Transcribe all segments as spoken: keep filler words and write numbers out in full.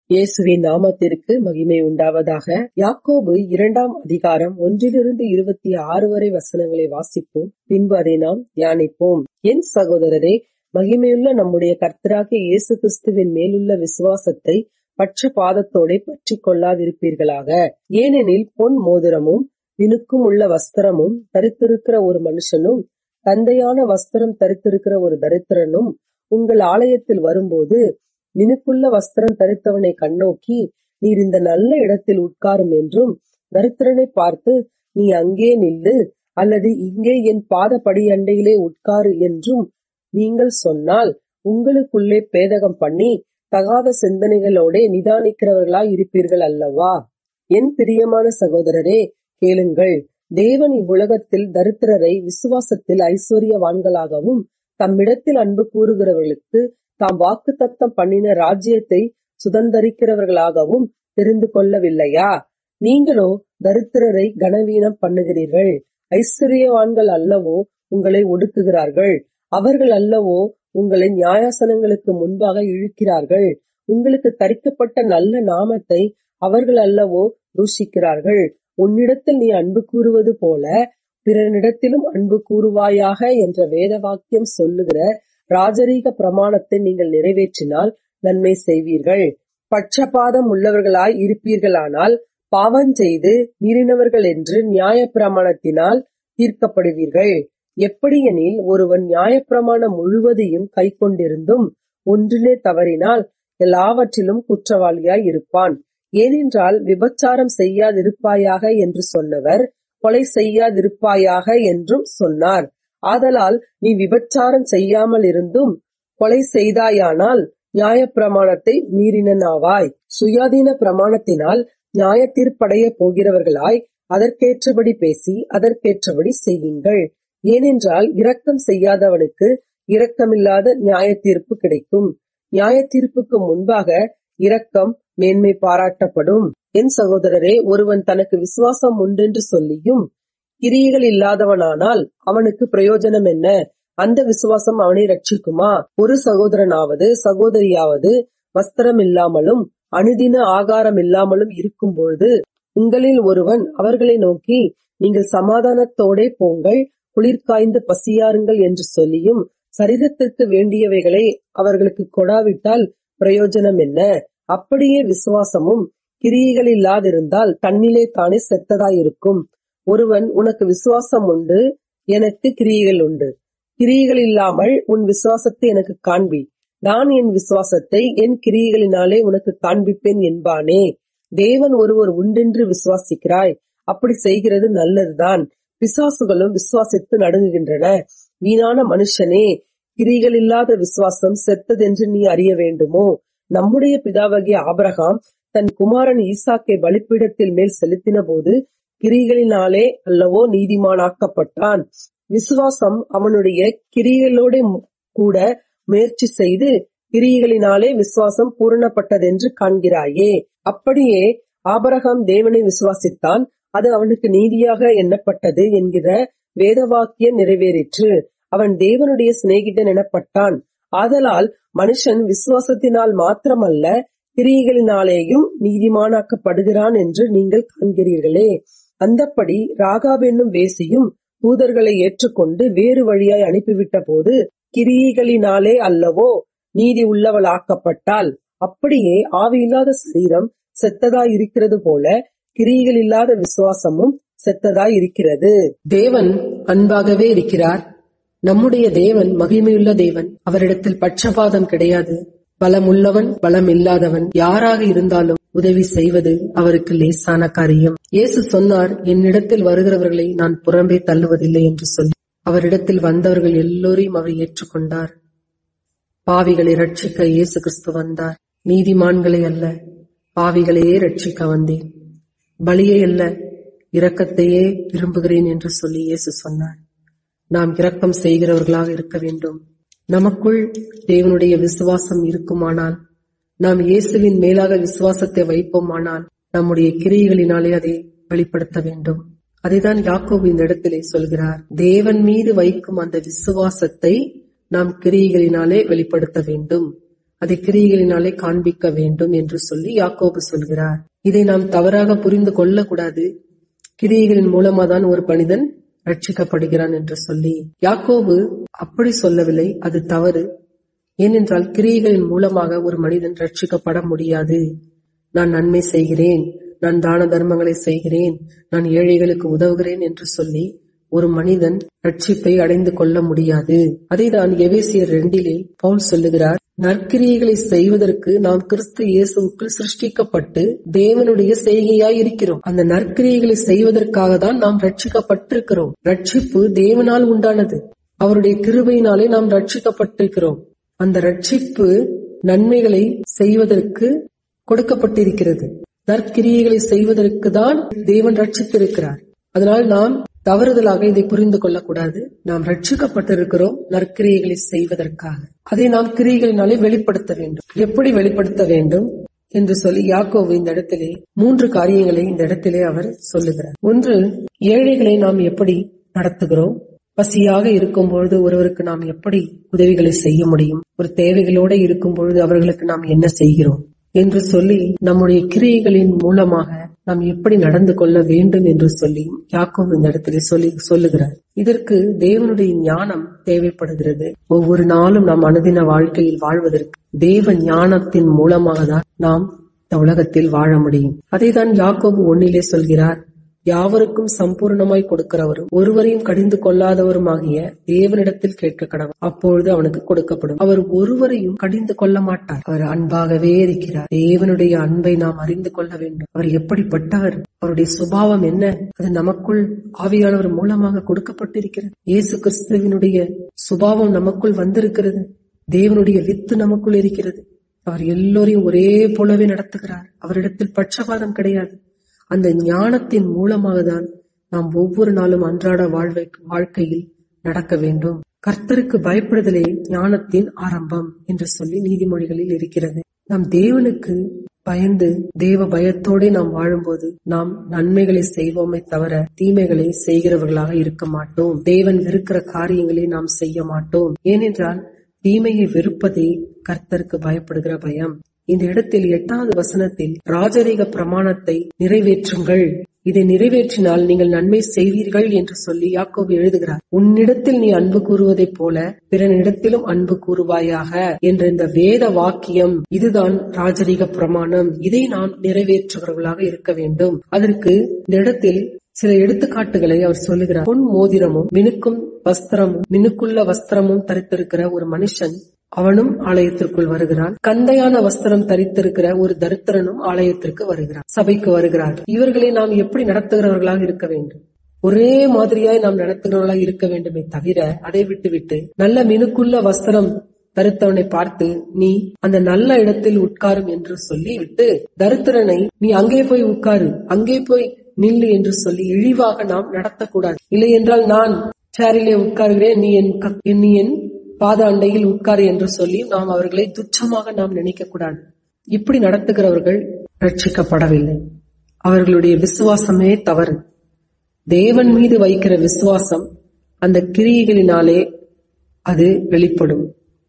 இயேசுவின் நாமத்திற்கு மகிமை உண்டாவதாக. யாக்கோபு இரண்டாம் அதிகாரம் ஒன்றிலிருந்து இருபத்தி ஆறு வரை வசனங்களை வாசிப்போம். பின்பு அதை நாம் தியானிப்போம். என் சகோதரரே, மகிமையுள்ள நம்முடைய கர்த்தராகிய இயேசு கிறிஸ்துவின் மேலுள்ள விசுவாசத்தை பட்சபாதத்தோட பற்றி கொள்ளாதிருப்பீர்களாக. ஏனெனில் பொன் மோதிரமும் மினுக்கும் உள்ள வஸ்திரமும் தரித்திருக்கிற ஒரு மனுஷனும் தந்தையான வஸ்திரம் தரித்திருக்கிற ஒரு தரித்திரனும் உங்கள் ஆலயத்தில் வரும்போது மினுக்குள்ள வஸ்திரம் தரித்தவனை கண்ணோக்கி, நீர் இந்த நல்ல இடத்தில் உட்காரும் என்றும், தரித்திரனை பார்த்து நீ அங்கே நில்லு அல்லது இங்கே என் பாத படி அண்டையிலே உட்காரு என்றும் நீங்கள் சொன்னால், உங்களுக்குள்ளே பேதகம் பண்ணி தகாத சிந்தனைகளோட நிதானிக்கிறவர்களாய் இருப்பீர்கள் அல்லவா? என் பிரியமான சகோதரரே, கேளுங்கள். தேவன் இவ்வுலகத்தில் தரித்திரரை விசுவாசத்தில் ஐஸ்வர்யவான்களாகவும் தம்மிடத்தில் அன்பு கூறுகிறவர்களுக்கு தாம் வாக்கு தத்தம் பண்ணின ராஜ்யத்தை சுதந்தரிக்கிறவர்களாகவும் தெரிந்து கொள்ளவில்லையா? நீங்களோ தரித்திரரை கனவீனம் பண்ணுகிறீர்கள். ஐஸ்வர்யவான்கள் அல்லவோ உங்களை ஒடுக்குகிறார்கள். அவர்கள் அல்லவோ உங்களை நியாயாசனங்களுக்கு முன்பாக இழுக்கிறார்கள். உங்களுக்கு தரிக்கப்பட்ட நல்ல நாமத்தை அவர்கள் அல்லவோ தூஷிக்கிறார்கள். உன்னிடத்தில் நீ அன்பு கூறுவது போல பிறனிடத்திலும் அன்பு கூறுவாயாக என்ற வேத வாக்கியம் சொல்லுகிற ராஜரீக பிரமாணத்தை நீங்கள் நிறைவேற்றினால் நன்மை செய்வீர்கள். பட்சபாதம் உள்ளவர்களாய் இருப்பீர்களானால் பாவம் செய்து மீறினவர்கள் என்று நியாய பிரமாணத்தினால் தீர்க்கப்படுவீர்கள். எப்படியெனில், ஒருவன் நியாயப்பிரமாணம் முழுவதையும் கை கொண்டிருந்தும் ஒன்றிலே தவறினால் எல்லாவற்றிலும் குற்றவாளியாய் இருப்பான். ஏனென்றால், விபச்சாரம் செய்யாதிருப்பாயாக என்று சொன்னவர் கொலை செய்யாதிருப்பாயாக என்றும் சொன்னார். ஆதலால் நீ விபச்சாரம் செய்யாமல் இருந்தும் கொலை செய்தாயானால் நியாயப்பிரமாணத்தை மீறினாவாய். சுயாதீன பிரமாணத்தினால் நியாய தீர்ப்படைய போகிறவர்களாய் அதற்கேற்றபடி பேசி அதற்கேற்றபடி செய்யுங்கள். ஏனென்றால், இரக்கம் செய்யாதவனுக்கு இரக்கமில்லாத நியாய தீர்ப்பு கிடைக்கும். நியாய தீர்ப்புக்கு முன்பாக இரக்கம் மேன்மை பாராட்டப்படும். என் சகோதரரே, ஒருவன் தனக்கு விசுவாசம் உண்டென்று சொல்லியும் கிரியைகள் இல்லாதவனானால் அவனுக்கு பிரயோஜனம் என்ன? அந்த விசுவாசம் அவனை ரட்சிக்குமா? ஒரு சகோதரனாவது சகோதரியாவது வஸ்திரம் இல்லாமலும் அனுதின ஆகாரம் இல்லாமலும் இருக்கும் பொழுது உங்களில் ஒருவன் அவர்களை நோக்கி, நீங்கள் சமாதானத்தோடே போங்கள், குளிர்காய்ந்து பசியாருங்கள் என்று சொல்லியும் சரீரத்திற்கு வேண்டியவைகளை அவர்களுக்கு கொடாவிட்டால் பிரயோஜனம் என்ன? அப்படியே விசுவாசமும் கிரியைகள் இல்லாதிருந்தால் தன்னிலே தானே செத்ததாயிருக்கும். ஒருவன், உனக்கு விசுவாசம் உண்டு, எனக்கு கிரியைகள் உண்டு. கிரியைகள் இல்லாமல் உன் விசுவாசத்தை எனக்கு காண்பி, நான் என் விசுவாசத்தை என் கிரியைகளினாலே உனக்கு காண்பிப்பேன் என்பானே. தேவன் ஒருவர் உண்டென்று விசுவாசிக்கிறாய், அப்படி செய்கிறது நல்லதுதான். பிசாசுகளும் விசுவாசித்து நடுங்குகின்றன. வீணான மனுஷனே, கிரியைகள் இல்லாத விசுவாசம் செத்ததென்று நீ அறிய வேண்டுமோ? நம்முடைய பிதாவாகிய ஆபிரகாம் தன் குமாரன் ஈசாக்கை பலிபீடத்தில் மேல் செலுத்தின போது கிரிகளினாலே அல்லவோ நீதிமானாக்கப்பட்டான். விசுவாசம் அவனுடைய கிரியைகளோட கூட முயற்சி செய்து கிரியைகளினாலே விசுவாசம் பூரணப்பட்டதென்று காண்கிறாயே. அப்படியே ஆபிரகாம் தேவனை விசுவாசித்தான், அது அவனுக்கு நீதியாக எண்ணப்பட்டது என்கிற வேதவாக்கியம் நிறைவேறிற்று. அவன் தேவனுடைய சிநேகிதன் எனப்பட்டான். ஆதலால் மனுஷன் விசுவாசத்தினால் மாத்திரமல்ல கிரியைகளினாலேயும் நீதிமானாக்கப்படுகிறான் என்று நீங்கள் காண்கிறீர்களே. அந்தப்படி ராகாப் என்னும் வேசியும் தூதர்களை ஏற்றுக்கொண்டு வேறு வழியாய் அனுப்பிவிட்ட போது கிரியைகளினாலே அல்லவோ நீதி உள்ளவளாக்கப்பட்டாள். அப்படியே ஆவியில்லாத சரீரம் செத்ததாய் இருக்கிறது போல கிரியைகள் இல்லாத விசுவாசமும் செத்ததாய் இருக்கிறது. தேவன் அன்பாகவே இருக்கிறார். நம்முடைய தேவன் மகிமையுள்ள தேவன். அவரிடத்தில் பட்சபாதம் கிடையாது. பலம் உள்ளவன் பலம் இல்லாதவன் யாராக இருந்தாலும் உதவி செய்வது அவருக்கு லேசான காரியம். இயேசு சொன்னார், என்னிடத்தில் வருகிறவர்களை நான் புறம்பே தள்ளுவதில்லை என்று சொல்லி அவரிடத்தில் வந்தவர்கள் எல்லோரையும் அவர் ஏற்றுக்கொண்டார். பாவிகளை ரட்சிக்க இயேசு கிறிஸ்து வந்தார். நீதிமான்களை அல்ல, பாவிகளையே ரட்சிக்க வந்தேன். பலியை அல்ல, இரக்கத்தையே விரும்புகிறேன் என்று சொல்லி இயேசு சொன்னார். நாம் இரக்கம் செய்கிறவர்களாக இருக்க வேண்டும். நமக்குள் தேவனுடைய விசுவாசம் இருக்குமானால், நாம் இயேசுவின் மேலாக விசுவாசத்தை வைப்போமானால் நம்முடைய கிரியைகளினாலே அதை வெளிப்படுத்த வேண்டும். அதைதான் யாக்கோபு இந்த இடத்திலே சொல்கிறார். தேவன் மீது வைக்கும் அந்த விசுவாசத்தை நாம் கிரியைகளினாலே வெளிப்படுத்த வேண்டும். அதை கிரியைகளினாலே காண்பிக்க வேண்டும் என்று சொல்லி யாக்கோபு சொல்கிறார். இதை நாம் தவறாக புரிந்து கொள்ளக்கூடாது. கிரியைகளின் மூலமா தான் ஒரு மனிதன் ரட்சிக்கப்படுகிறான் என்று சொல்லி யாக்கோபு அப்படி சொல்லவில்லை. அது தவறு. ஏனென்றால் கிரியைகளின் மூலமாக ஒரு மனிதன் ரட்சிக்கப்பட முடியாது. நான் நன்மை செய்கிறேன், நான் தான தர்மங்களை செய்கிறேன், நான் ஏழைகளுக்கு உதவுகிறேன் என்று சொல்லி ஒரு மனிதன் ரட்சிப்பை அடைந்து கொள்ள முடியாது. அதைதான் எபேசியர் இரண்டிலே பவுல் சொல்லுகிறார், நற்கிரியைகளை செய்வதற்கு நாம் கிறிஸ்து இயேசுவுக்குள் சிருஷ்டிக்கப்பட்டு தேவனுடைய செய்கையாய் இருக்கிறோம். அந்த நற்கிரியைகளை செய்வதற்காக தான் நாம் ரட்சிக்கப்பட்டிருக்கிறோம். ரட்சிப்பு தேவனால் உண்டானது. அவருடைய கிருபையினாலே நாம் ரட்சிக்கப்பட்டிருக்கிறோம். அந்த ரட்சிப்பு நன்மைகளை செய்வதற்கு கொடுக்கப்பட்டிருக்கிறது. நற்கிரியைகளை செய்வதற்கு தான் தேவன் ரட்சித்திருக்கிறார். அதனால் நாம் தவறுதலாக இதை புரிந்து கொள்ளக்கூடாது. நாம் ரட்சிக்கப்பட்டிருக்கிறோம் நற்கிரியைகளை செய்வதற்காக. அதை நாம் கிரியைகளினாலே வெளிப்படுத்த வேண்டும். எப்படி வெளிப்படுத்த வேண்டும் என்று சொல்லி யாக்கோபு இந்த இடத்திலே மூன்று காரியங்களை இந்த இடத்திலே அவர் சொல்லுகிறார். ஒன்று, ஏழைகளை நாம் எப்படி நடத்துகிறோம். பசியாக இருக்கும் பொழுது ஒருவருக்கு நாம் எப்படி உதவிகளை செய்ய முடியும். ஒரு தேவைகளோடு இருக்கும் பொழுது அவர்களுக்கு நாம் என்ன செய்கிறோம் என்று சொல்லி நம்முடைய கிரியைகளின் மூலமாக நாம் எப்படி நடந்து கொள்ள வேண்டும் என்று சொல்லி யாக்கோபு இந்த இடத்திலே சொல்லி சொல்லுகிறார். இதற்கு தேவனுடைய ஞானம் தேவைப்படுகிறது. ஒவ்வொரு நாளும் நாம் அனுதின வாழ்க்கையில் வாழ்வதற்கு தேவ ஞானத்தின் மூலமாக தான் நாம் இந்த உலகத்தில் வாழ முடியும். அதை தான் யாக்கோபு ஒன்னிலே சொல்கிறார். யாவருக்கும் சம்பூர்ணமாய் கொடுக்கிறவரும் ஒருவரையும் கடிந்து கொள்ளாதவருமாகிய தேவனிடத்தில் கேட்க கடவுள், அப்பொழுது அவனுக்கு கொடுக்கப்படும். அவர் ஒருவரையும் கடிந்து கொள்ள மாட்டார். அவர் அன்பாகவே இருக்கிறார். தேவனுடைய அன்பை நாம் அறிந்து கொள்ள வேண்டும். அவர் எப்படிப்பட்டவர், அவருடைய சுபாவம் என்ன, அது நமக்குள் ஆவியானவர் மூலமாக கொடுக்கப்பட்டிருக்கிறது. இயேசு கிறிஸ்துவினுடைய சுபாவம் நமக்குள் வந்திருக்கிறது. தேவனுடைய வித்து நமக்குள் இருக்கிறது. அவர் எல்லோரையும் ஒரே போலவே நடத்துகிறார். அவரிடத்தில் பட்சபாதம் கிடையாது. அந்த ஞானத்தின் மூலமாக தான் நாம் ஒவ்வொரு நாளும் அன்றாட வாழ்வை வாழ்க்கையில் நடக்க வேண்டும். கர்த்தருக்கு பயப்படுதலே ஞானத்தின் ஆரம்பம் என்று சொல்லி நீதிமொழிகளில் இருக்கிறது. நாம் தேவனுக்கு பயந்து தேவ பயத்தோட நாம் வாழும்போது நாம் நன்மைகளை செய்வோமே தவிர தீமைகளை செய்கிறவர்களாக இருக்க மாட்டோம். தேவன் வெறுக்கிற காரியங்களை நாம் செய்ய மாட்டோம். ஏனென்றால் தீமையை வெறுப்பதே கர்த்தருக்கு பயப்படுகிற பயம். இந்த இடத்தில் எட்டாவது வசனத்தில் ராஜரீக பிரமாணத்தை நிறைவேற்றுங்கள், இதை நிறைவேற்றினால் நீங்கள் நன்மை செய்வீர்கள் என்று சொல்லி யாக்கோபு எழுதுகிறார். உன்னிடத்தில் நீ அன்பு கூறுவதைப் போல பிறனிடத்திலும் அன்பு கூறுவாயாக என்ற இந்த வேத வாக்கியம், இதுதான் ராஜரீக பிரமாணம். இதை நாம் நிறைவேற்றுகிறவர்களாக இருக்க வேண்டும். அதற்கு இந்த இடத்தில் சில எடுத்துக்காட்டுகளை அவர் சொல்லுகிறார். பொன் மோதிரமும் மினுக்கும் வஸ்திரமும் மினுக்குள்ள வஸ்திரமும் தரித்திருக்கிற ஒரு மனுஷன், அவனும் ஆலயத்திற்குள் வருகிறான். கந்தையான வஸ்திரம் தரித்திருக்கிற ஒரு தரித்திரனும் ஆலயத்திற்கு வருகிறான், சபைக்கு வருகிறார். இவர்களை நாம் எப்படி நடத்துகிறவர்களாக இருக்க வேண்டும்? ஒரே மாதிரியாய் நாம் நடத்துகிறவர்களாக இருக்க வேண்டுமே தவிர அதை விட்டு விட்டு நல்ல மினுக்குள்ள வஸ்திரம் தரித்தவனை பார்த்து நீ அந்த நல்ல இடத்தில் உட்காரும் என்று சொல்லி விட்டு தரித்திரனை நீ அங்கே போய் உட்காரு, அங்கே போய் நில்லு என்று சொல்லி இழிவாக நாம் நடத்தக்கூடாது. இல்லை என்றால் நான் சேரிலே உட்காருகிறேன், நீ என் நீ என் பாத அண்டையில் உட்காரு என்று சொல்லி நாம் அவர்களை துச்சமாக நாம் நினைக்க கூடாது. இப்படி நடத்துகிறவர்கள் ரட்சிக்கப்படவில்லை. அவர்களுடைய விசுவாசமே தவறு. தேவன் மீது வைக்கிற விசுவாசம் அந்த கிரியைகளினாலே அது வெளிப்படும்.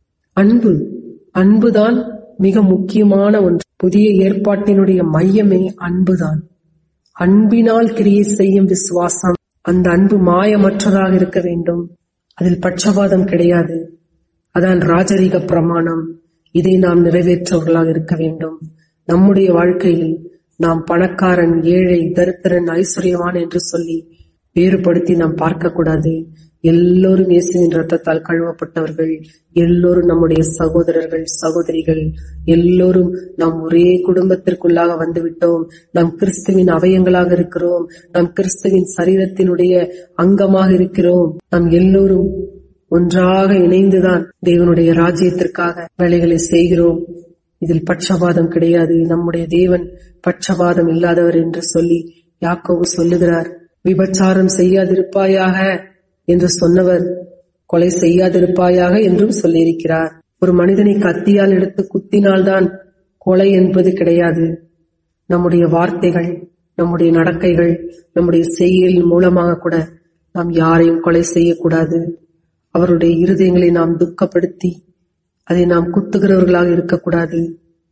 அன்பு அன்புதான் மிக முக்கியமான ஒன்று. புதிய ஏற்பாட்டினுடைய மையமே அன்புதான். அன்பினால் கிரியை செய்யும் விசுவாசம், அந்த அன்பு மாயமற்றதாக இருக்க வேண்டும். அதில் பட்சபாதம் கிடையாது. அதான் ராஜரீக பிரமாணம். இதை நாம் நிறைவேற்றவர்களாக இருக்க வேண்டும். நம்முடைய வாழ்க்கையில் நாம் பணக்காரன், ஏழை, தரித்திரன், ஐஸ்வர்யவான் என்று சொல்லி வேறுபடுத்தி நாம் பார்க்க கூடாது. எல்லோரும் இயேசுவின் ரத்தத்தால் கழுவப்பட்டவர்கள், எல்லோரும் நம்முடைய சகோதரர்கள், சகோதரிகள், எல்லோரும் நாம் ஒரே குடும்பத்திற்குள்ளாக வந்துவிட்டோம். நாம் கிறிஸ்துவின் அவயங்களாக இருக்கிறோம். நாம் கிறிஸ்துவின் சரீரத்தினுடைய அங்கமாக இருக்கிறோம். நாம் எல்லோரும் ஒன்றாக இணைந்துதான் தேவனுடைய ராஜ்யத்திற்காக வேலைகளை செய்கிறோம். இதில் பட்சபாதம் கிடையாது. நம்முடைய தேவன் பட்சபாதம் இல்லாதவர் என்று சொல்லி யாக்கோபு சொல்லுகிறார். விபச்சாரம் செய்யாதிருப்பாயாக என்று சொன்னவர் கொலை செய்யாதிருப்பாயாக என்றும் சொல்லியிருக்கிறார். ஒரு மனிதனை கத்தியால் எடுத்து குத்தினால்தான் கொலை என்பது கிடையாது. நம்முடைய வார்த்தைகள், நம்முடைய நடக்கைகள், நம்முடைய செய்கையின் மூலமாக கூட நாம் யாரையும் கொலை செய்யக்கூடாது. அவருடைய இருதயங்களை நாம் துக்கப்படுத்தி அதை நாம் குத்துகிறவர்களாக இருக்கக்கூடாது.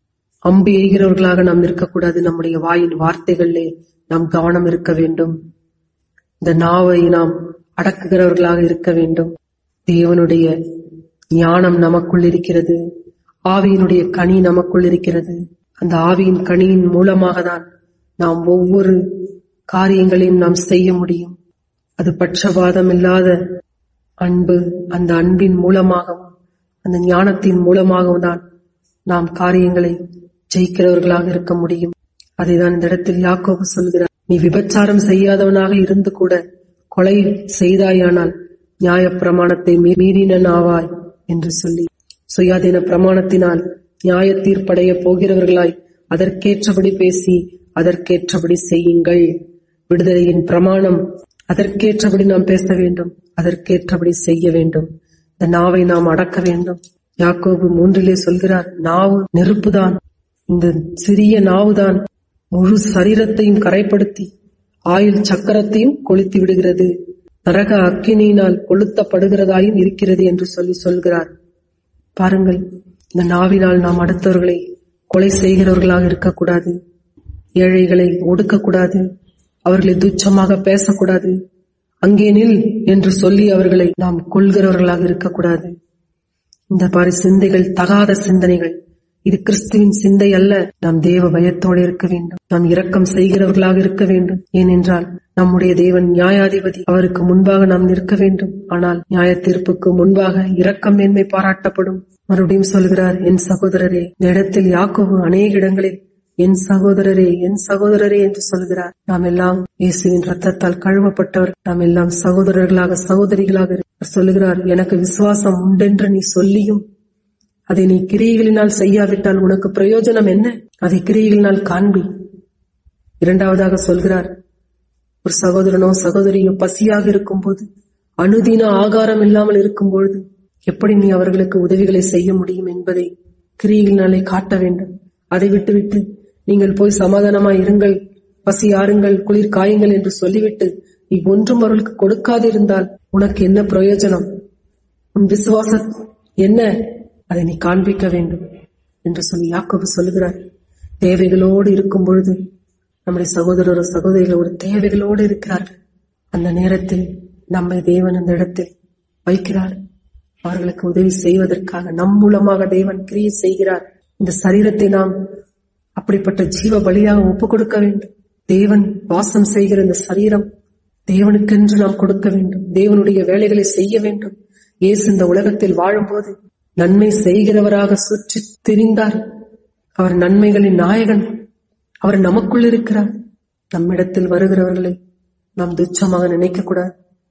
அம்பு எய்கிறவர்களாக நாம் இருக்கக்கூடாது. நம்முடைய வாயின் வார்த்தைகளிலே நாம் கவனம் இருக்க வேண்டும். இந்த நாவை நாம் அடக்குகிறவர்களாக இருக்க வேண்டும். தேவனுடைய ஞானம் நமக்குள் இருக்கிறது. ஆவியினுடைய கனி நமக்குள் இருக்கிறது. அந்த ஆவியின் கனியின் மூலமாக தான் நாம் ஒவ்வொரு காரியங்களையும் நாம் செய்ய முடியும். அது பட்சபாதம் இல்லாத அன்பு. அந்த அன்பின் மூலமாகவும் அந்த ஞானத்தின் மூலமாகவும் தான் நாம் காரியங்களை ஜெயிக்கிறவர்களாக இருக்க முடியும். அதைதான் இந்த இடத்தில் யாக்கோபு சொல்கிறார். நீ விபச்சாரம் செய்யாதவனாக இருந்து கூட கொலை செய்தாயானால் நியாய பிரமாணத்தை மீறினாவாய் என்று சொல்லி, சுயாதீன பிரமாணத்தினால் நியாய தீர்ப்படைய போகிறவர்களாய் அதற்கேற்றபடி பேசி அதற்கேற்றபடி செய்யுங்கள். விடுதலையின் பிரமாணம், அதற்கேற்றபடி நாம் பேச வேண்டும், அதற்கேற்றபடி செய்ய வேண்டும். இந்த நாவை நாம் அடக்க வேண்டும். யாக்கோபு மூன்றிலே சொல்கிறார், நாவு நெருப்புதான். இந்த சிறிய நாவுதான் முழு சரீரத்தையும் கரைப்படுத்தி ஆயுள் சக்கரத்தையும் கொளுத்தி விடுகிறது, நரக அக்கினியினால் கொளுத்தப்படுகிறதாயும் இருக்கிறது என்று சொல்லி சொல்கிறார். பாருங்கள், இந்த நாவினால் நாம் அடுத்தவர்களை கொலை செய்கிறவர்களாக இருக்கக்கூடாது. ஏழைகளை ஒடுக்கக்கூடாது. அவர்களை துச்சமாக பேசக்கூடாது. அங்கே நில் என்று சொல்லி அவர்களை நாம் கொள்கிறவர்களாக இருக்கக்கூடாது. இந்த பாரி சிந்தைகள் தகாத சிந்தனைகள். இது கிறிஸ்துவின் சிந்தை அல்ல. நாம் தேவ பயத்தோடு இருக்க வேண்டும். நாம் இரக்கம் செய்கிறவர்களாக இருக்க வேண்டும். ஏனென்றால் நம்முடைய தேவன் நியாயாதிபதி. அவருக்கு முன்பாக நாம் நிற்க வேண்டும். ஆனால் நியாய தீர்ப்புக்கு முன்பாக இரக்கம் மேன்மை பாராட்டப்படும். மறுபடியும் சொல்கிறார், என் சகோதரரே. இந்த இடத்தில் யாக்கோபு அநேக இடங்களில் என் சகோதரரே என் சகோதரரே என்று சொல்கிறார். நாம் எல்லாம் இயேசுவின் ரத்தத்தால் கழுவப்பட்டவர். நாம் எல்லாம் சகோதரர்களாக சகோதரிகளாக சொல்லுகிறார். எனக்கு விசுவாசம் உண்டென்று நீ சொல்லியும் அதை நீ கிரியைகளினால் செய்யாவிட்டால் உனக்கு பிரயோஜனம் என்ன? அதை கிரியைகளினால் காண்பி. இரண்டாவதாக சொல்கிறார், ஒரு சகோதரனோ சகோதரியோ பசியாக இருக்கும் போது, அனுதின ஆகாரம் இல்லாமல் இருக்கும் பொழுது எப்படி நீ அவர்களுக்கு உதவிகளை செய்ய முடியும் என்பதை கிரியைகளினாலே காட்ட வேண்டும். அதை விட்டுவிட்டு நீங்கள் போய் சமாதானமாய் இருங்கள், பசி ஆறுங்கள், குளிர் காயுங்கள் என்று சொல்லிவிட்டு நீ ஒன்றும் அவர்களுக்கு கொடுக்காதிருந்தால் உனக்கு என்ன பிரயோஜனம்? உன் விசுவாசம் என்ன? அதை நீ காண்பிக்க வேண்டும் என்று சொல்லி யாக்கோபு சொல்லுகிறார். தேவைகளோடு இருக்கும் பொழுது நம்முடைய சகோதரரோ சகோதரிகளோடு தேவைகளோடு இருக்கிறார்கள். அந்த நேரத்தில் நம்மை தேவன் அந்த இடத்தில் வைக்கிறார். அவர்களுக்கு உதவி செய்வதற்காக நம் மூலமாக தேவன் கிரியை செய்கிறார். இந்த சரீரத்தை நாம் அப்படிப்பட்ட ஜீவ பலியாக ஒப்புக் கொடுக்க வேண்டும். தேவன் வாசம் செய்கிற இந்த சரீரம் தேவனுக்கென்று நாம் கொடுக்க வேண்டும். தேவனுடைய வேலைகளை செய்ய வேண்டும். இயேசு இந்த உலகத்தில் வாழும்போது நன்மை செய்கிறவராக சுற்றி திரிந்தார். அவர் நன்மைகளின் நாயகன். அவர் நமக்குள் இருக்கிறார். நம்மிடத்தில் வருகிறவர்களை நாம் துச்சமாக நினைக்க கூடாது.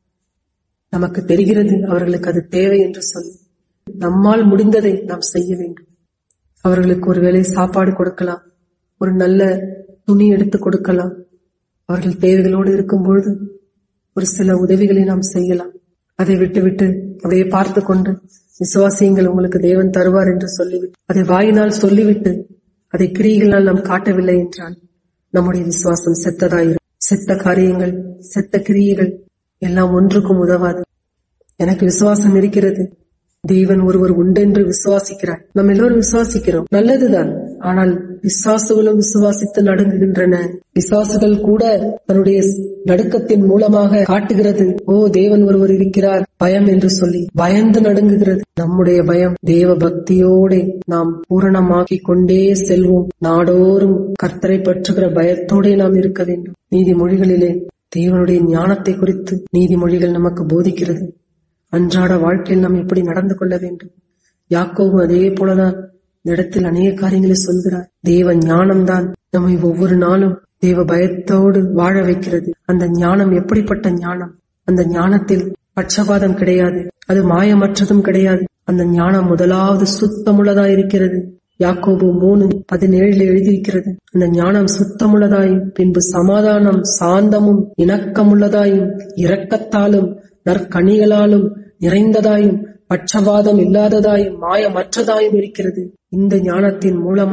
நமக்கு தெரிகிறது அவர்களுக்கு அது தேவை என்று சொல்லி நம்மால் முடிந்ததை நாம் செய்ய வேண்டும். அவர்களுக்கு ஒரு வேளை சாப்பாடு கொடுக்கலாம், ஒரு நல்ல துணி எடுத்து கொடுக்கலாம். அவர்கள் தேவைகளோடு இருக்கும் பொழுது ஒரு சில உதவிகளை நாம் செய்யலாம். அதை விட்டுவிட்டு அதையே பார்த்து கொண்டு விசுவாசியங்கள் உங்களுக்கு தேவன் தருவார் என்று சொல்லிவிட்டு அதை வாயினால் சொல்லிவிட்டு அதை கிரியைகளால் நாம் காட்டவில்லை என்றால் நம்முடைய விசுவாசம் செத்ததாயிரும். செத்த காரியங்கள், செத்த கிரியைகள் எல்லாம் ஒன்றுக்கும் உதவாது. எனக்கு விசுவாசம் இருக்கிறது, தேவன் ஒருவர் உண்டென்று விசுவாசிக்கிறார். நம்ம எல்லோரும் விசுவாசிக்கிறோம், நல்லதுதான். ஆனால் விசுவாசுகளும் விசுவாசித்து நடுங்குகின்றன. விசுவாசுகள் கூட தன்னுடைய நடுக்கத்தின் மூலமாக காட்டுகிறது, ஓ தேவன் ஒருவர் இருக்கிறார், பயம் என்று சொல்லி பயந்து நடுங்குகிறது. நம்முடைய பயம் தேவ பக்தியோடு நாம் பூரணமாக்கி கொண்டே செல்வோம். நாடோறும் கர்த்தரை பற்றுகிற பயத்தோடே நாம் இருக்க வேண்டும். நீதிமொழிகளிலே தேவனுடைய ஞானத்தை குறித்து நீதிமொழிகள் நமக்கு போதிக்கிறது. அன்றாட வாழ்க்கையில் நாம் எப்படி நடந்து கொள்ள வேண்டும். யாக்கோபு அதே போலதான் இந்த இடத்தில் அநேக காரியங்களை சொல்கிறார். தேவ ஞானம்தான் நம்மை ஒவ்வொரு நாளும் தேவ பயத்தோடு வாழ வைக்கிறது. அந்த ஞானம் எப்படிப்பட்ட ஞானம்? அந்த ஞானத்தில் பட்சபாதம் கிடையாது, அது மாயமற்றதும் கிடையாது. அந்த ஞானம் முதலாவது சுத்தமுள்ளதா இருக்கிறது. யாக்கோபு மூணு பதினேழுல எழுதியிருக்கிறது, அந்த ஞானம் சுத்தமுள்ளதாயும் பின்பு சமாதானம் சாந்தமும் இணக்கமுள்ளதாயும் இரக்கத்தாலும் நற்கனிகளாலும் நிறைந்ததாயும் பட்சபாதம் இல்லாததாயும் மாயமற்றதாயும் இருக்கிறது. இந்த ஞானத்தின் மூலமாக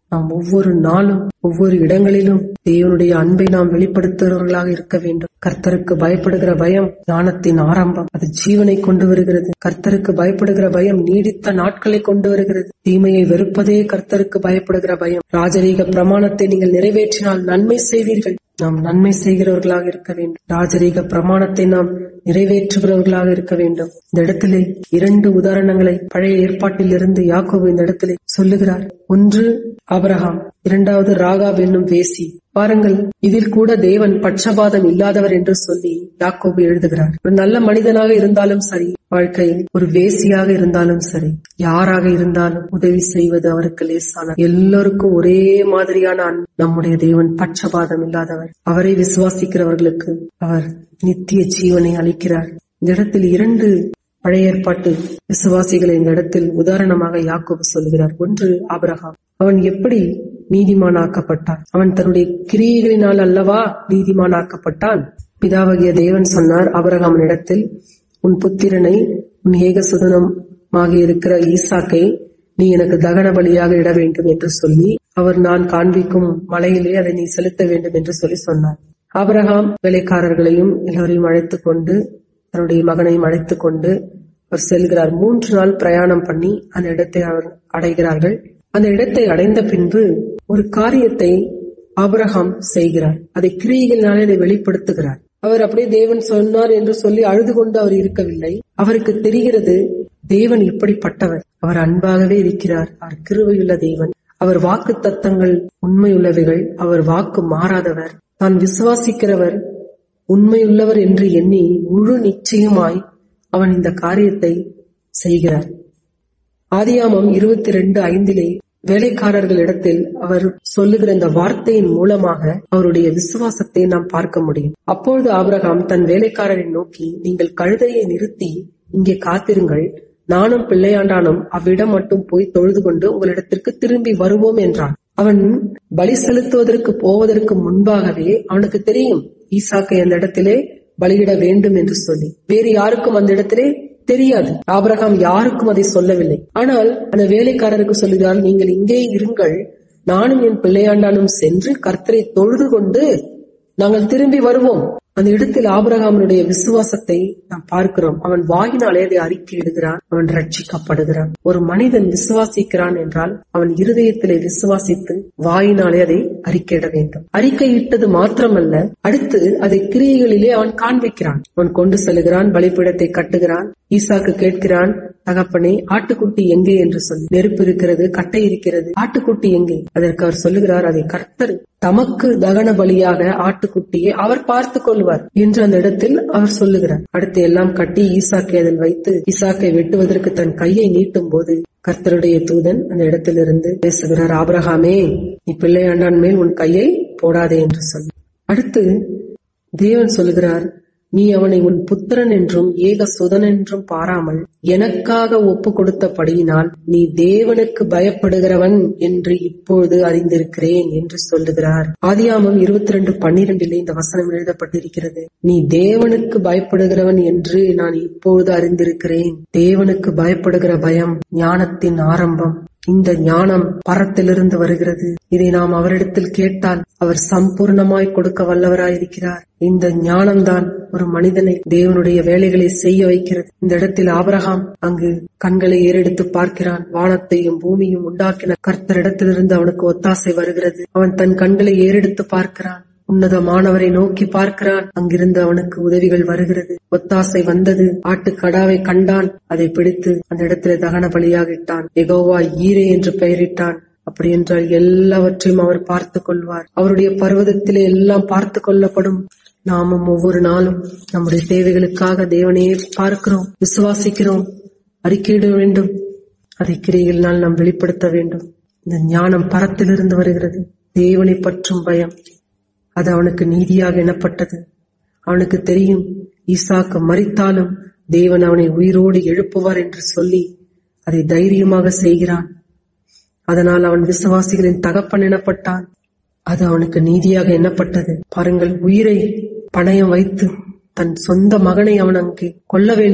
நாம் ஒவ்வொரு நாளும் ஒவ்வொரு இடங்களிலும் தேவனுடைய அன்பை நாம் வெளிப்படுத்துகிறவர்களாக இருக்க வேண்டும். கர்த்தருக்கு பயப்படுகிற பயம் ஞானத்தின் ஆரம்பம். அது ஜீவனை கொண்டு வருகிறது. கர்த்தருக்கு பயப்படுகிற பயம் நீடித்த நாட்களை கொண்டு வருகிறது. தீமையை வெறுப்பதே கர்த்தருக்கு பயப்படுகிற பயம். ராஜரீக பிரமாணத்தை நீங்கள் நிறைவேற்றினால் நன்மை செய்வீர்கள். நாம் நன்மை செய்கிறவர்களாக இருக்க வேண்டும். ராஜரீக பிரமாணத்தை நாம் நிறைவேற்றுகிறவர்களாக இருக்க வேண்டும். இந்த இடத்திலே இரண்டு உதாரணங்களை பழைய ஏற்பாட்டில் இருந்து யாக்கோபு இந்த இடத்திலே சொல்லுகிறார். ஒன்று ஆபிரகாம், இரண்டாவது ராகாப் என்னும் வேசி. பாருங்கள், இதில் கூட தேவன் பட்சபாதம் இல்லாதவர் என்று சொல்லி யாக்கோபு எழுதுகிறார். ஒரு நல்ல மனிதனாக இருந்தாலும் சரி, வாழ்க்கையில் ஒரு வேசியாக இருந்தாலும் சரி, யாராக இருந்தாலும் உதவி செய்வது அவருக்கு லேசான. எல்லோருக்கும் ஒரே மாதிரியான நம்முடைய தேவன் பட்சபாதம் இல்லாதவர். அவரை விசுவாசிக்கிறவர்களுக்கு அவர் நித்திய ஜீவனை அளிக்கிறார். இந்த இடத்தில் இரண்டு பழைய ஏற்பாட்டு விசுவாசிகளை இந்த இடத்தில் உதாரணமாக யாக்கோபு சொல்கிறார். ஒன்று ஆபிரகாம். அவன் எப்படி நீதிமானாக்கப்பட்டான்? அவன் தன்னுடைய கிரியைகளினால் அல்லவா நீதிமானாக்கப்பட்டான். பிதாவாகிய தேவன் சொன்னார் ஆபிரகாமினிடத்தில், உன் புத்திரனை, உன் ஏகசுதனமாக இருக்கிற ஈசாக்கை நீ எனக்கு தகன பலியாக இட வேண்டும் என்று சொல்லி, அவர் நான் காண்பிக்கும் மலையிலே அதை நீ செலுத்த வேண்டும் என்று சொல்லி சொன்னார். ஆபிரகாம் வேலைக்காரர்களையும் எல்லோரையும் அழைத்துக் கொண்டு, தன்னுடைய மகனையும் அழைத்துக் கொண்டு அவர் செல்கிறார். மூன்று நாள் பிரயாணம் பண்ணி அந்த இடத்தை அவர் அடைகிறார்கள். அந்த இடத்தை அடைந்த பின்பு ஒரு காரியத்தை ஆபிரகாம் செய்கிறார். அதை கிரியைகளினாலே அதை வெளிப்படுத்துகிறார். அவர் அப்படியே தேவன் சொன்னார் என்று சொல்லி அழுது கொண்டு அவர் இருக்கவில்லை. அவருக்கு தெரிகிறது தேவன் இப்படிப்பட்டவர். அவர் அன்பாகவே இருக்கிறார். அவர் கிருபையுள்ள தேவன். அவர் வாக்கு தத்தங்கள் உண்மையுள்ளவைகள். அவர் வாக்கு மாறாதவர். தான் விசுவாசிக்கிறவர் உண்மையுள்ளவர் என்று எண்ணி முழு நிச்சயமாய் அவன் இந்த காரியத்தை செய்கிறார். ஆதியாமம் இருபத்தி ரெண்டு ஐந்திலே வேலைக்காரர்களிடத்தில் அவர் சொல்லுகிற இந்த வார்த்தையின் மூலமாக அவருடைய விசுவாசத்தை நாம் பார்க்க முடியும். அப்பொழுது ஆபிரகாம் தன் வேலைக்காரரை நோக்கி, நீங்கள் கழுதையை நிறுத்தி இங்கே காத்திருங்கள், நானும் பிள்ளையாண்டானும் அவ்விடம் மட்டும் போய் தொழுது கொண்டு உங்களிடத்திற்கு திரும்பி வருவோம் என்றான். அவன் பலி செலுத்துவதற்கு போவதற்கு முன்பாகவே அவனுக்கு தெரியும் ஈசாக்கை அந்த இடத்திலே பலியிட வேண்டும் என்று சொல்லி. வேறு யாருக்கும் அந்த இடத்திலே தெரியாது. ஆபிரகாம் யாருக்கும் அதை சொல்லவில்லை. ஆனால் அந்த வேலைக்காரருக்கு சொல்லுகிறார், நீங்கள் இங்கே இருங்கள், நானும் என் பிள்ளையாண்டானும் சென்று கர்த்தரை தொழுது கொண்டு நாங்கள் திரும்பி வருவோம். அந்த இடத்தில் ஆபிரகாமனுடைய விசுவாசத்தை நாம் பார்க்கிறோம். அவன் வாயினாலே அதை அறிக்கையிடுகிறான். அவன் ரட்சிக்கப்படுகிறான். ஒரு மனிதன் விசுவாசிக்கிறான் என்றால் அவன் இருதயத்திலே விசுவாசித்து வாயினாலே அதை அறிக்கையிட வேண்டும். அறிக்கையிட்டது மாத்திரமல்ல, அடுத்து அதை கிரியைகளிலே அவன் காண்பிக்கிறான். அவன் கொண்டு செல்கிறான், பலிபீடத்தை கட்டுகிறான். ஈசாக்கு கேட்கிறான், தகப்பனே ஆட்டுக்குட்டி எங்கே என்று சொல்லி. நெருப்பு இருக்கிறது, கட்டை இருக்கிறது, ஆட்டுக்குட்டி எங்கே? அதற்கு அவர் சொல்லுகிறார், அதை கர்த்தர் தமக்கு தகன பலியாக ஆட்டுக்குட்டியை அவர் பார்த்துக் கொள்வார் என்று அந்த இடத்தில் அவர் சொல்லுகிறார். அடுத்து எல்லாம் கட்டி ஈசாக்கை அதில் வைத்து ஈசாக்கை வெட்டுவதற்கு தன் கையை நீட்டும் போது கர்த்தருடைய தூதன் அந்த இடத்திலிருந்து பேசுகிறார், ஆபிரகாமே, நீ பிள்ளையாண்டான் மேல் உன் கையை போடாதே என்று சொல்லி. அடுத்து தேவன் சொல்லுகிறார், நீ அவனை உன் புத்திரன் என்றும் ஏக சுதன் என்றும் பாராமல் எனக்காக ஒப்பு கொடுத்தபடியினால் நீ தேவனுக்கு பயப்படுகிறவன் என்று இப்பொழுது அறிந்திருக்கிறேன் என்று சொல்லுகிறார். ஆதியாமம் இருபத்தி ரெண்டு பன்னிரண்டிலே இந்த வசனம் எழுதப்பட்டிருக்கிறது. நீ தேவனுக்கு பயப்படுகிறவன் என்று நான் இப்பொழுது அறிந்திருக்கிறேன். தேவனுக்கு பயப்படுகிற பயம் ஞானத்தின் ஆரம்பம். இந்த ஞானம் பரத்திலிருந்து வருகிறது. இதை நாம் அவரிடத்தில் கேட்டால் அவர் சம்பூர்ணமாய் கொடுக்க வல்லவராயிருக்கிறார். இந்த ஞானம்தான் ஒரு மனிதனை தேவனுடைய வேலைகளை செய்ய வைக்கிறது. இந்த இடத்தில் ஆபிரகாம் அங்கு கண்களை ஏறெடுத்து பார்க்கிறான். வானத்தையும் பூமியும் உண்டாக்கின கர்த்தரிடத்திலிருந்து அவனுக்கு ஒத்தாசை வருகிறது. அவன் தன் கண்களை ஏறெடுத்து பார்க்கிறான். உன்னதமானவரை நோக்கி பார்க்கிறான். அங்கிருந்து அவனுக்கு உதவிகள் வருகிறது. ஒத்தாசை வந்தது. ஆட்டுக்கடாவை கண்டான். அதை பிடித்து அந்த இடத்துல தகன பலியாக இட்டான். யெகோவா ஈரே என்று பெயரிட்டான். அப்படி என்றால் எல்லாவற்றையும் அவர் பார்த்து கொள்வார். அவருடைய பர்வதத்திலே எல்லாம் பார்த்து கொள்ளப்படும். நாமும் ஒவ்வொரு நாளும் நம்முடைய தேவைகளுக்காக தேவனையே பார்க்கிறோம், விசுவாசிக்கிறோம், அறிக்கையிட வேண்டும். அதை கிரியைகளினால் நாம் வெளிப்படுத்த வேண்டும். இந்த ஞானம் பரத்திலிருந்து வருகிறது. தேவனை பற்றும் பயம், அது அவனுக்கு நீதியாக எண்ணப்பட்டது. அவனுக்கு தெரியும் ஈசாக்கு மரித்தாலும் தேவன் அவனை உயிரோடு எழுப்புவார் என்று சொல்லி அதை தைரியமாக செய்கிறான். அதனால் அவன் விசுவாசிகளின் தகப்பன் எனப்பட்டான். அது அவனுக்கு நீதியாக எண்ணப்பட்டது. பாருங்கள், உயிரை பணயம் வைத்து தன் சொந்த மகனை அவன் அங்கே கொல்ல வேண்டும்.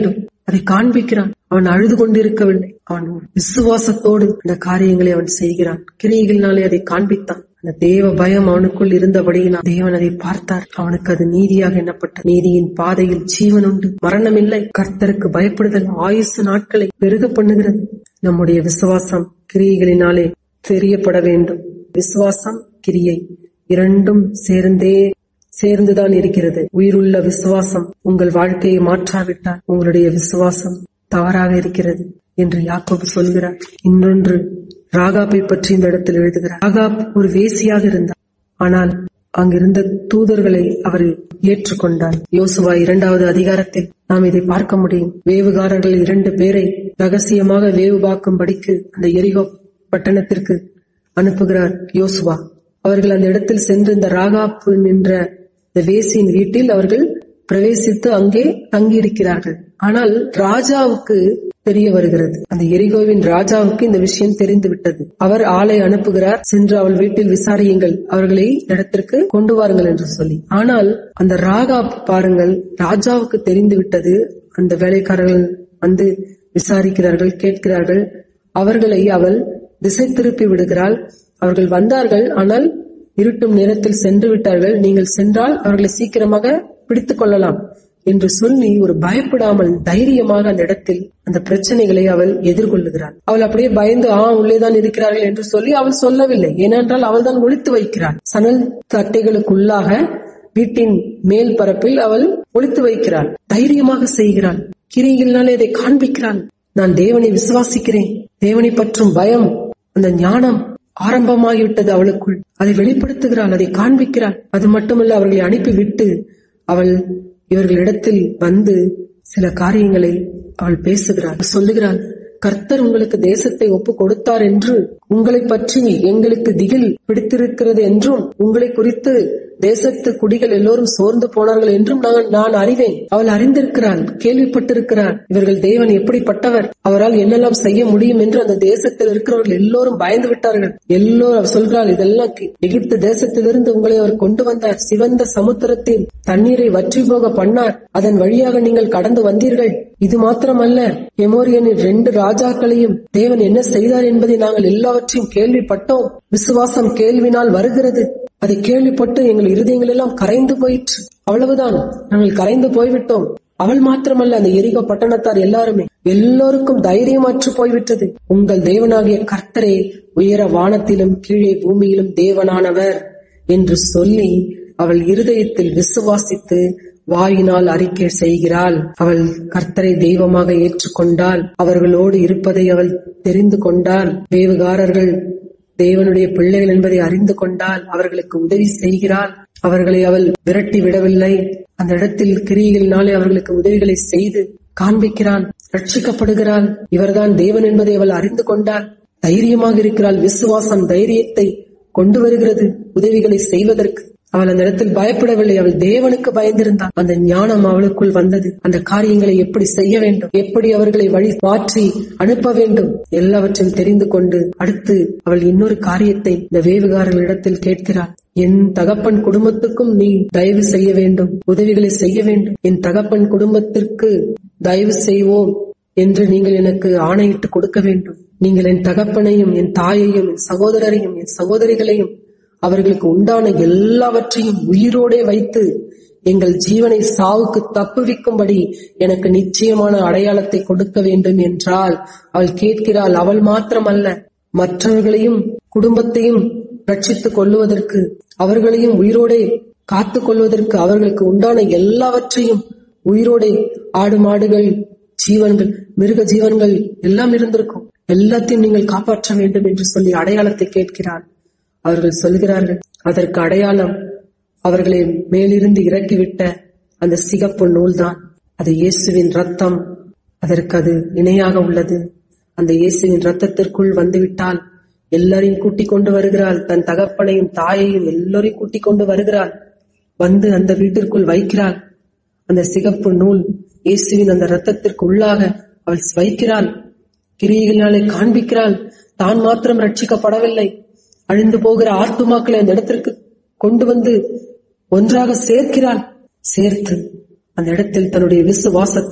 அதை காண்பிக்கிறான். அவன் அழுது கொண்டிருக்கவில்லை. அவன் விசுவாசத்தோடு அந்த காரியங்களை அவன் செய்கிறான். கிரியைகளினாலே அதை காண்பித்தான். அந்த தேவ பயம் அவனுக்குள் இருந்தபடியினால் தேவன் அதை பார்த்தார். அவனுக்கு அது நீதியாக எண்ணப்பட்டது. நீதியின் பாதையில் ஜீவன் உண்டு, மரணம் இல்லை. கர்த்தருக்கு பயப்படுதல் ஆயுசு நாட்களை பெருக பண்ணுகிறது. நம்முடைய விசுவாசம் கிரியைகளினாலே தெரியப்பட வேண்டும். விசுவாசம் கிரியை இரண்டும் சேர்ந்தே சேர்ந்துதான் இருக்கிறது. உயிருள்ள விசுவாசம் உங்கள் வாழ்க்கையை மாற்றாவிட்டால் உங்களுடைய விசுவாசம் தவறாக இருக்கிறது என்று யாக்கோபு சொல்கிறார். இன்னொன்று ராகாபை பற்றி இந்த இடத்தில் எழுதுகிறார். ராகாப் ஒரு வேசியாக இருந்தார். ஆனால் அங்கிருந்த தூதர்களை அவர் ஏற்றுக்கொண்டார். யோசுவா இரண்டாவது அதிகாரத்தில் நாம் இதை பார்க்க முடியும். வேவுகாரர்கள் இரண்டு பேரை ரகசியமாக வேவு பார்க்கும்படிக்கு அந்த எரிகோ பட்டணத்திற்கு அனுப்புகிறார் யோசுவா. அவர்கள் அந்த இடத்தில் சென்று இந்த ராகாப் என்ற இந்த வேசியின் வீட்டில் அவர்கள் பிரவேசித்து அங்கே தங்கியிருக்கிறார்கள். ஆனால் ராஜாவுக்கு தெரிய வருகிறது. அந்த எரிகோவின் ராஜாவுக்கு இந்த விஷயம் தெரிந்து விட்டது. அவர் ஆளை அனுப்புகிறார், சென்று அவள் வீட்டில் விசாரியுங்கள், அவர்களை இடத்திற்கு கொண்டு வாருங்கள் என்று சொல்லி. ஆனால் அந்த ராகாப் பாருங்கள், ராஜாவுக்கு தெரிந்து விட்டது. அந்த வேலைக்காரர்கள் வந்து விசாரிக்கிறார்கள், கேட்கிறார்கள். அவர்களை அவள் திசை திருப்பி விடுகிறாள். அவர்கள் வந்தார்கள், ஆனால் இருட்டும் நேரத்தில் சென்று விட்டார்கள். நீங்கள் சென்றால் அவர்களை சீக்கிரமாக பிடித்துக் கொள்ளலாம் என்று சொல்லி ஒரு பயப்படாமல் தைரியமாக அந்த இடத்தில் அந்த பிரச்சனைகளை அவள் எதிர்கொள்ளுகிறாள். அவள் அப்படியே பயந்து ஆ உள்ளேதான் இருக்கிறார்கள் என்று சொல்லி அவள் சொல்லவில்லை. ஏனென்றால் அவள் தான் ஒளித்து வைக்கிறாள். சணல் தட்டைகளுக்குள்ளாக வீட்டின் மேல் பரப்பில் அவள் ஒளித்து வைக்கிறாள். தைரியமாக செய்கிறாள். கிரியைகளினாலே அதை காண்பிக்கிறாள். நான் தேவனை விசுவாசிக்கிறேன். தேவனை பற்றும் பயம், அந்த ஞானம் ஆரம்பமாகிவிட்டது அவளுக்குள். அதை வெளிப்படுத்துகிறாள், அதை காண்பிக்கிறாள். அது மட்டுமல்ல, அவர்களை அனுப்பிவிட்டு அவள் இவர்களிடத்தில் வந்து சில காரியங்களை அவள் பேசுகிறாள், சொல்லுகிறாள். கர்த்தர் உங்களுக்கு தேசத்தை ஒப்பு கொடுத்தார் என்று, உங்களை பற்றி எங்களுக்கு திகில் பிடித்திருக்கிறது என்றும், உங்களை குறித்து தேசத்து குடிகள் எல்லோரும் சோர்ந்து போனார்கள் என்றும் நான் நான் அறிவேன். அவள் அறிந்திருக்கிறாள், கேள்விப்பட்டிருக்கிறாள். இவர்கள் தேவன் எப்படிப்பட்டவர், அவரால் என்னெல்லாம் செய்ய முடியும் என்று அந்த தேசத்தில் இருக்கிறவர்கள் எல்லோரும் பயந்து விட்டார்கள். எல்லோரும் அவர் சொல்கிறாள், இதெல்லாம் எகிப்து தேசத்திலிருந்து உங்களை அவர் கொண்டு வந்தார். சிவந்த சமுத்திரத்தின் தண்ணீரை வற்றி போக பண்ணார். அதன் வழியாக நீங்கள் கடந்து வந்தீர்கள். இது மாத்திரமல்ல, எமோரியனின் ரெண்டு ராஜாக்களையும் தேவன் என்ன செய்தார் என்பதை நாங்கள் எல்லாவற்றையும் கேள்விப்பட்டோம். விசுவாசம் கேள்வினால் வருகிறது. அதை கேள்விப்பட்டு எங்கள் இருதயங்கள் எல்லாம் கரைந்து போயிற்று. அவ்வளவுதான், நாங்கள் கரைந்து போய்விட்டோம். அவள் மாத்திரமல்ல, அந்த எரிகோ பட்டணத்தார் எல்லாருமே, எல்லோருக்கும் தைரியமற்று போய்விட்டது. உங்கள் தேவனாகிய கர்த்தரே உயர வானத்திலும் கீழே பூமியிலும் தேவனானவர் என்று சொல்லி அவள் இருதயத்தில் விசுவாசித்து வாயினால் அறிக்கை செய்கிறாள். அவள் கர்த்தரை தெய்வமாக ஏற்றுக்கொண்டாள். அவர்களோடு இருப்பதை அவள் தெரிந்து கொண்டாள். வேவுகாரர்கள் தேவனுடைய பிள்ளைகள் என்பதை அறிந்து கொண்டால் அவர்களுக்கு உதவி செய்கிறாள். அவர்களை அவள் விரட்டி விடவில்லை. அந்த இடத்தில் கிரியைகளினாலே அவர்களுக்கு உதவிகளை செய்து காண்பிக்கிறாள். ரட்சிக்கப்படுகிறாள். இவர்தான் தேவன் என்பதை அவள் அறிந்து கொண்டாள். தைரியமாக இருக்கிறாள். விசுவாசம் தைரியத்தை கொண்டு வருகிறது உதவிகளை செய்வதற்கு. அவள் அந்த இடத்தில் பயப்படவில்லை. அவள் தேவனுக்கு பயந்திருந்தாள். அந்த ஞானம் அவளுக்குள் வந்தது. அந்த காரியங்களை எப்படி செய்ய வேண்டும், எப்படி அவர்களை வழி மாற்றி அனுப்ப வேண்டும், எல்லாவற்றையும் தெரிந்து கொண்டு அடுத்து அவள் இன்னொரு காரியத்தை இந்த வேவுகாரர்களிடத்தில் கேட்கிறாள். என் தகப்பன் குடும்பத்துக்கும் நீ தயவு செய்ய வேண்டும், உதவிகளை செய்ய வேண்டும். என் தகப்பன் குடும்பத்திற்கு தயவு செய்வோம் என்று நீங்கள் எனக்கு ஆணையிட்டு கொடுக்க வேண்டும். நீங்கள் என் தகப்பனையும் என் தாயையும் என் சகோதரரையும் என் சகோதரிகளையும் அவர்களுக்கு உண்டான எல்லாவற்றையும் உயிரோடே வைத்து எங்கள் ஜீவனை சாவுக்கு தப்புவிக்கும்படி எனக்கு நிச்சயமான அடையாளத்தை கொடுக்க வேண்டும் என்றால் அவள் கேட்கிறாள். அவள் மாத்திரமல்ல, மற்றவர்களையும் குடும்பத்தையும் ரட்சித்துக் கொள்ளுவதற்கு, அவர்களையும் உயிரோடே காத்துக் கொள்வதற்கு அவர்களுக்கு உண்டான எல்லாவற்றையும் உயிரோடே, ஆடு மாடுகள், ஜீவன்கள், மிருக ஜீவன்கள் எல்லாம் இருந்திருக்கும், எல்லாத்தையும் நீங்கள் காப்பாற்ற வேண்டும் என்று சொல்லி அடையாளத்தை கேட்கிறாள். அவர்கள் சொல்கிறார்கள், அதற்கு அடையாளம் அவர்களை மேலிருந்து இறக்கிவிட்ட அந்த சிகப்பு நூல்தான். அது இயேசுவின் ரத்தம். அதற்கு அது இணையாக உள்ளது. அந்த இயேசுவின் ரத்தத்திற்குள் வந்துவிட்டால் எல்லாரையும் கூட்டிக் கொண்டு வருகிறாள். தன் தகப்பனையும் தாயையும் எல்லோரையும் கூட்டிக் கொண்டு வருகிறாள். வந்து அந்த வீட்டிற்குள் வைக்கிறாள். அந்த சிகப்பு நூல் இயேசுவின் அந்த ரத்தத்திற்கு உள்ளாக அவள் வைக்கிறாள். கிரியைகளினாலே காண்பிக்கிறாள். தான் மாத்திரம் ரட்சிக்கப்படவில்லை, அழிந்து போகிற ஆத்துமாக்களை அந்த இடத்திற்கு கொண்டு வந்து ஒன்றாக சேர்க்கிறாள். சேர்த்து அந்த இடத்தில் தன்னுடைய விசுவாசத்தை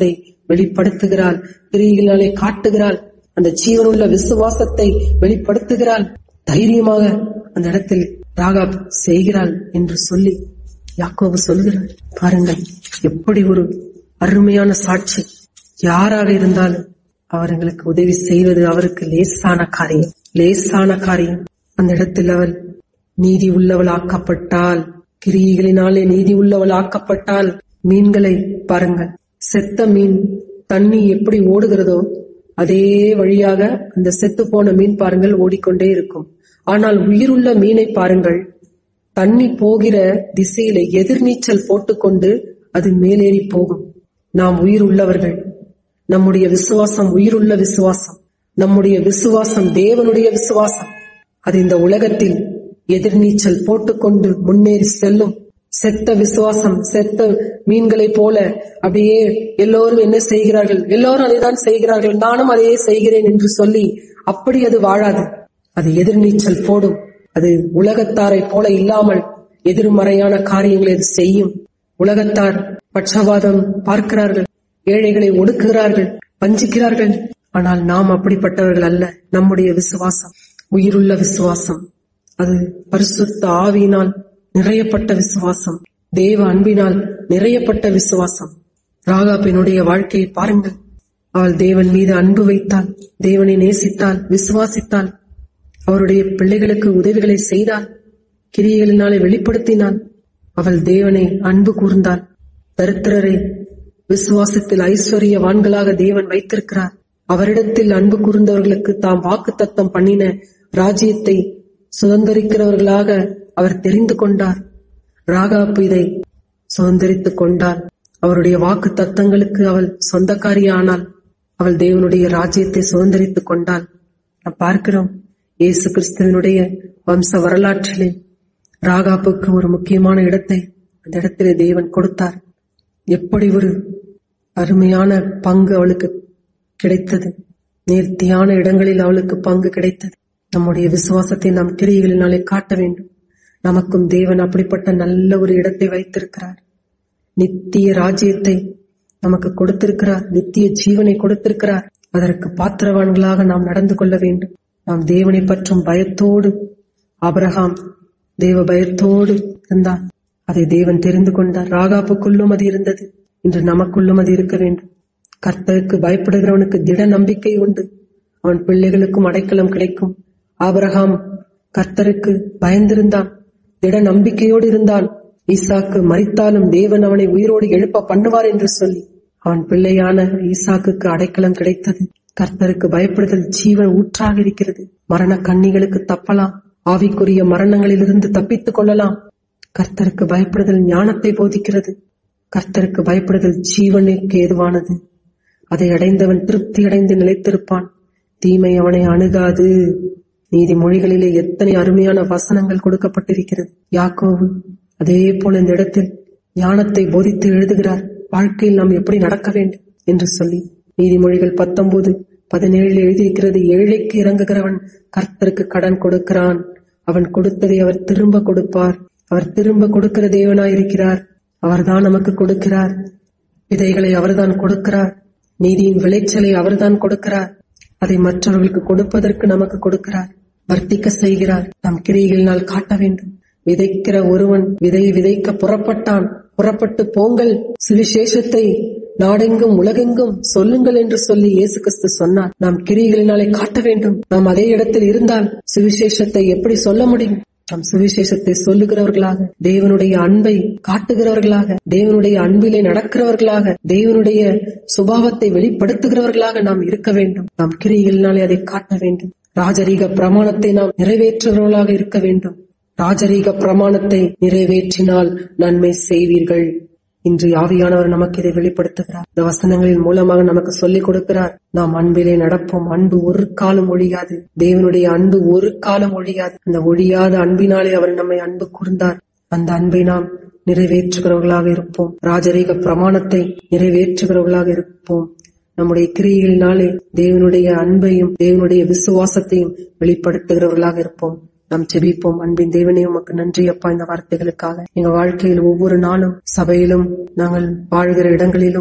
வெளிப்படுத்துகிறாள், கிரியைகளினாலே காட்டுகிறாள், அந்த ஜீவனுள்ள விசுவாசத்தை வெளிப்படுத்துகிறாள். தைரியமாக அந்த இடத்தில் ராகாப் செய்கிறாள் என்று சொல்லி யாக்கோபு சொல்கிறார். பாருங்கள், எப்படி ஒரு அருமையான சாட்சி. யாராக இருந்தாலும் அவர்களுக்கு உதவி செய்வது அவருக்கு லேசான காரியம், லேசான காரியம். அந்த இடத்தில் அவள் நீதி உள்ளவள் ஆக்கப்பட்டால், கிரியைகளினாலே நீதி உள்ளவள் ஆக்கப்பட்டால். மீன்களை பாருங்கள், செத்த மீன் தண்ணி எப்படி ஓடுகிறதோ அதே வழியாக அந்த செத்து போன மீன் பாருங்கள் ஓடிக்கொண்டே இருக்கும். ஆனால் உயிருள்ள மீனை பாருங்கள், தண்ணி போகிற திசையில எதிர்நீச்சல் போட்டுக்கொண்டு அது மேலேறி போகும். நாம் உயிர் உள்ளவர்கள், நம்முடைய விசுவாசம் உயிருள்ள விசுவாசம், நம்முடைய விசுவாசம் தேவனுடைய விசுவாசம். அது இந்த உலகத்தில் எதிர்நீச்சல் போட்டுக்கொண்டு முன்னேறி செல்லும். செத்த விசுவாசம் செத்த மீன்களை போல அப்படியே எல்லோரும் என்ன செய்கிறார்கள், எல்லோரும் அதைதான் செய்கிறார்கள், நானும் அதையே செய்கிறேன் என்று சொல்லி அப்படி அது வாழாது. அது எதிர்நீச்சல் போடும். அது உலகத்தாரை போல இல்லாமல் எதிர்மறையான காரியங்களை அது செய்யும். உலகத்தார் பட்சபாதம் பார்க்கிறார்கள், ஏழைகளை ஒடுக்குகிறார்கள், வஞ்சிக்கிறார்கள். ஆனால் நாம் அப்படிப்பட்டவர்கள் அல்ல. நம்முடைய விசுவாசம் உயிருள்ள விசுவாசம், அது பரிசுத்த ஆவியினால் நிறையப்பட்ட விசுவாசம், தேவ அன்பினால் நிறையப்பட்ட விசுவாசம். ராகாபினுடைய வாழ்க்கையை பாருங்கள். அவள் தேவன் மீது அன்பு வைத்தாள், தேவனை நேசித்தாள், விசுவாசித்தாள், அவருடைய பிள்ளைகளுக்கு உதவிகளை செய்தாள், கிரியைகளினாலே வெளிப்படுத்தினாள். அவள் தேவனை அன்பு கூர்ந்தாள். தரித்திரரை விசுவாசத்தில் ஐஸ்வர்யவான்களாக தேவன் வைத்திருக்கிறார். அவரிடத்தில் அன்பு கூர்ந்தவர்களுக்கு தாம் வாக்கு தத்தம் பண்ணின ராஜ்யத்தை சுதந்திரிக்கிறவர்களாக அவர் தெரிந்து கொண்டார். ராகாப் இதை சுதந்திரித்துக் கொண்டார். அவருடைய வாக்கு தத்தங்களுக்கு அவள் சொந்தக்காரியானாள். அவள் தேவனுடைய ராஜ்யத்தை சுதந்திரித்துக் கொண்டாள். நாம் பார்க்கிறோம், இயேசு கிறிஸ்துவனுடைய வம்ச வரலாற்றிலே ராகாப்புக்கு ஒரு முக்கியமான இடத்தை அந்த இடத்திலே தேவன் கொடுத்தார். எப்படி ஒரு அருமையான பங்கு அவளுக்கு கிடைத்தது, நேர்த்தியான இடங்களில் அவளுக்கு பங்கு கிடைத்தது. நம்முடைய விசுவாசத்தை நாம் கிரியைகளினாலே காட்ட வேண்டும். நமக்கும் தேவன் அப்படிப்பட்ட நல்ல ஒரு இடத்தை வைத்திருக்கிறார். நித்திய ராஜ்யத்தை நமக்கு கொடுத்திருக்கிறார், நித்திய ஜீவனை கொடுத்திருக்கிறார். அதற்கு பாத்திரவான்களாக நாம் நடந்து கொள்ள வேண்டும். நாம் தேவனை பற்றும் பயத்தோடு, ஆபிரகாம் தேவ பயத்தோடு இருந்தார், அதை தேவன் தெரிந்து கொண்டார். ராகாப்புக்குள்ளும் அது இருந்தது, இன்று நமக்குள்ளும் அது இருக்க வேண்டும். கர்த்தருக்கு பயப்படுகிறவனுக்கு திட நம்பிக்கை உண்டு, அவன் பிள்ளைகளுக்கும் அடைக்கலம் கிடைக்கும். ஆபிரகாம் கர்த்தருக்கு பயந்திருந்தான், திட நம்பிக்கையோடு இருந்தான். ஈசாக்கு மரித்தாலும் தேவன் அவனை உயிரோடு எழுப்ப பண்ணுவார் என்று சொல்லி அவன் பிள்ளையான ஈசாக்குக்கு அடைக்கலம் கிடைத்தது. கர்த்தருக்கு பயப்படுதல் ஜீவன் ஊற்றாக இருக்கிறது. மரண கண்ணிகளுக்கு தப்பலாம், ஆவிக்குரிய மரணங்களிலிருந்து தப்பித்துக் கொள்ளலாம். கர்த்தருக்கு பயப்படுதல் ஞானத்தை போதிக்கிறது. கர்த்தருக்கு பயப்படுதல் ஜீவனுக்கு ஏதுவானது. அதை அடைந்தவன் திருப்தி அடைந்து நிலைத்திருப்பான், தீமை அவனை அணுகாது. நீதிமொழிகளிலே எத்தனை அருமையான வசனங்கள் கொடுக்கப்பட்டிருக்கிறது. யாக்கோபு அதே போல இந்த இடத்தில் ஞானத்தை போதித்து எழுதுகிறார், வாழ்க்கையில் நாம் எப்படி நடக்க வேண்டும் என்று சொல்லி. நீதிமொழிகள் பத்தொன்பது பதினேழில் எழுதியிருக்கிறது, ஏழைக்கு இறங்குகிறவன் கர்த்தருக்கு கடன் கொடுக்கிறான், அவன் கொடுத்ததை அவர் திரும்ப கொடுப்பார். அவர் திரும்ப கொடுக்கிற தேவனாயிருக்கிறார். அவர்தான் நமக்கு கொடுக்கிறார். விதைகளை அவர்தான் கொடுக்கிறார், நீதியின் விளைச்சலை அவர்தான் கொடுக்கிறார். அதை மற்றவர்களுக்கு கொடுப்பதற்கு நமக்கு கொடுக்கிறார், வர்த்திக்க செய்கிறார். நம் கிரியைகளினால் காட்ட வேண்டும். விதைக்கிற ஒருவன் விதை விதைக்க புறப்பட்டான், புறப்பட்டு போங்கள், சுவிசேஷத்தை நாடெங்கும் உலகெங்கும் சொல்லுங்கள் என்று சொல்லி இயேசு கிறிஸ்து சொன்னார். நாம் கிரியைகளினாலே காட்ட வேண்டும். நாம் அதே இடத்தில் இருந்தால் சுவிசேஷத்தை எப்படி சொல்ல முடியும்? நாம் சுவிசேஷத்தை சொல்லுகிறவர்களாக, தேவனுடைய அன்பை காட்டுகிறவர்களாக, தேவனுடைய அன்பிலே நடக்கிறவர்களாக, தேவனுடைய சுபாவத்தை வெளிப்படுத்துகிறவர்களாக நாம் இருக்க வேண்டும். நாம் கிரியைகளினாலே அதை காட்ட வேண்டும். ராஜரீக பிரமாணத்தை நாம் நிறைவேற்றுகிறவர்களாக இருக்க வேண்டும். ராஜரீக பிரமாணத்தை நிறைவேற்றினால் நன்மை செய்வீர்கள். இன்று ஆவியானவர் நமக்கு இதை வெளிப்படுத்துகிறார். இந்த வசனங்களின் மூலமாக நமக்கு சொல்லிக் கொடுக்கிறார். நாம் அன்பிலே நடப்போம். அன்பு ஒரு காலம் ஒழியாது. தேவனுடைய அன்பு ஒரு காலம் ஒழியாது. அந்த ஒழியாத அன்பினாலே அவர் நம்மை அன்பு கூர்ந்தார். அந்த அன்பை நாம் நிறைவேற்றுகிறவர்களாக இருப்போம். ராஜரீக பிரமாணத்தை நிறைவேற்றுகிறவர்களாக இருப்போம். நம்முடைய கிரியைகளினாலே தேவனுடைய அன்பையும் தேவனுடைய விசுவாசத்தையும் வெளிப்படுத்துகிறவர்களாக இருப்போம். நாம் ஜெபிப்போம். அன்பின் தேவனே, உமக்கு நன்றி அப்பா, இந்த வார்த்தைகளுக்காக. எங்க வாழ்க்கையில் ஒவ்வொரு நாளும், சபையிலும், நாங்கள் வாழ்கிற இடங்களிலும்,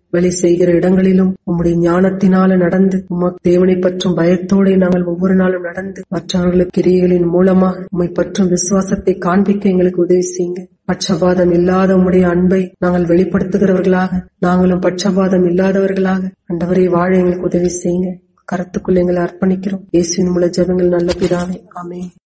வேலை செய்கிற இடங்களிலும் உம்முடைய ஞானத்தினால நடந்து உமக்கு தேவனை பற்றும் பயத்தோடு நாங்கள் ஒவ்வொரு நாளும் நடந்து மற்றவர்களுக்கு கிரியைகளின் மூலமாக உம்மை பற்றும் விசுவாசத்தை காண்பிக்க எங்களுக்கு உதவி செய்யுங்க. பட்சபாதம் இல்லாத உம்முடைய அன்பை நாங்கள் வெளிப்படுத்துகிறவர்களாக, நாங்களும் பட்சபாதம் இல்லாதவர்களாக ஆண்டவரே வாழ எங்களுக்கு உதவி செய்யுங்க. கரத்துக்குள் எங்களை அர்ப்பணிக்கிறோம். இயேசுவின் மூல ஜெபங்கள் நல்ல பிதாவே, ஆமென்.